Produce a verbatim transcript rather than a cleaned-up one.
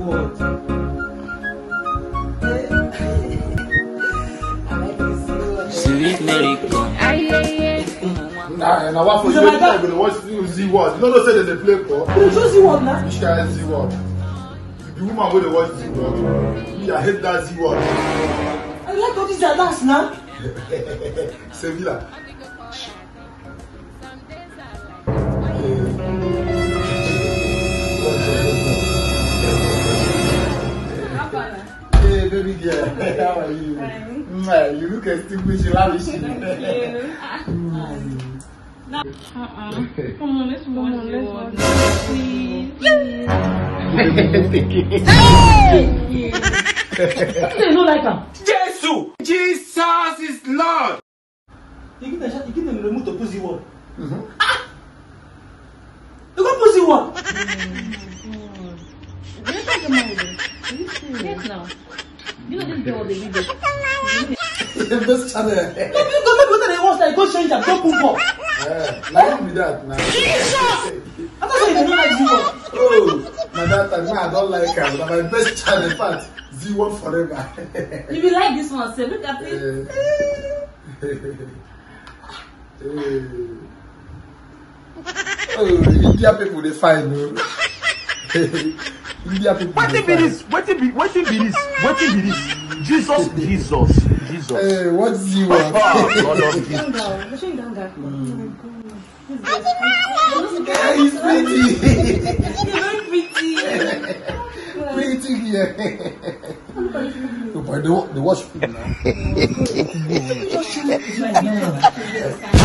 word. Sweet Mary. Nah, now what for you? You're going to watch Z word. You know what say they play for? You choose Z word now. Which guy is Z word? The woman will watch Z word. Me, I hate that Z word. I like all these dance now. Sevilla. Hey, baby girl. How are you? Hi. You look extinguished, lavish. Thank you. No. Uh-uh. Come on, let's watch on, let's watch it. Please. Please. They don't like them. Jesus! Jesus is Lord! You give them shot, you give them the remote to pussy one. Mm-hmm. Ah! You go pussy one. Do you think you're married? Are you serious? Yes, now. You know this girl, they leave it. Best channel. No, you go make what they want, like go change them, don't pull up. Yeah, like me that now. Jesus! I thought you don't like Z one. Oh, my that time, I don't like her. But my best channel, in fact, Z one forever. You will like this one, so look at it. Oh, India people, they fine, no? India people. What be this? What be what be this? What be this? Jesus, Jesus, Jesus. Hey, what's Z one? Oh, Lord of Jesus. Young girl, you're showing young girl. Yeah, he's pretty. You're very pretty. Pretty here. No, but they, they watch people now.